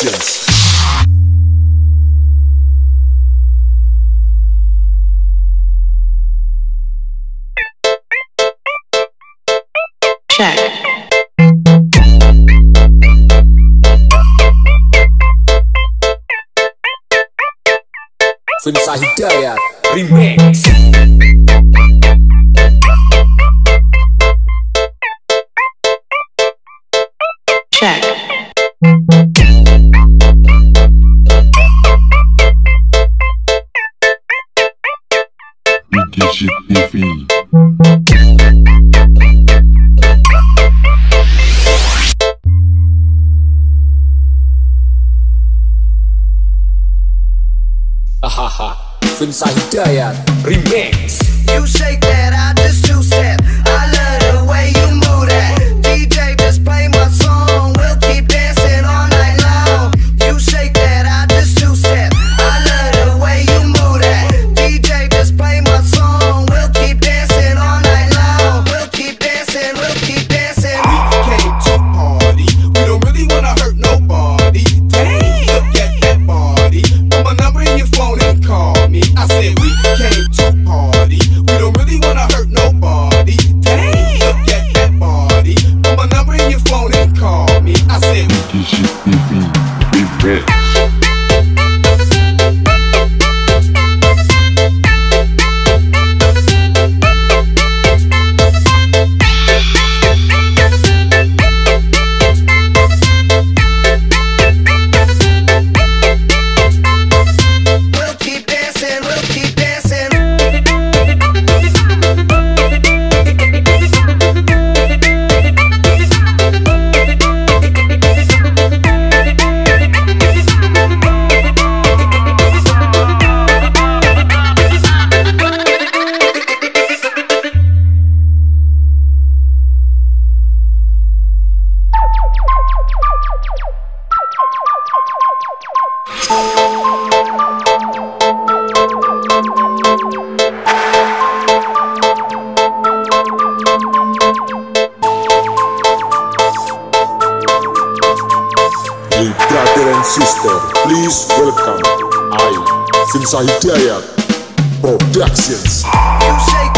Productions. Check. Finsa Hidayat Remix. Check. Digit TV. Hahaha. Finsa Hidayat Remix. You shake that, I just two-step. I love the way you move that. DJ, just play my song. We'll keep dancing all night long. You shake that, I just two-step. I love the way you move that. DJ, just play my song. We'll keep dancing all night long. We'll keep dancing, we'll keep dancing. We came to party. We don't really wanna hurt nobody. Damn, look at that body. Put my number in your phone and call me. I said we came to party. We don't really wanna hurt nobody. Damn, look at that body. Put my number in your phone and call me. I said Digit TV. Remix. We'll keep dancing, we'll keep dancing. Hey brother and sister, please welcome I, Finsa Hidayat Productions. You shake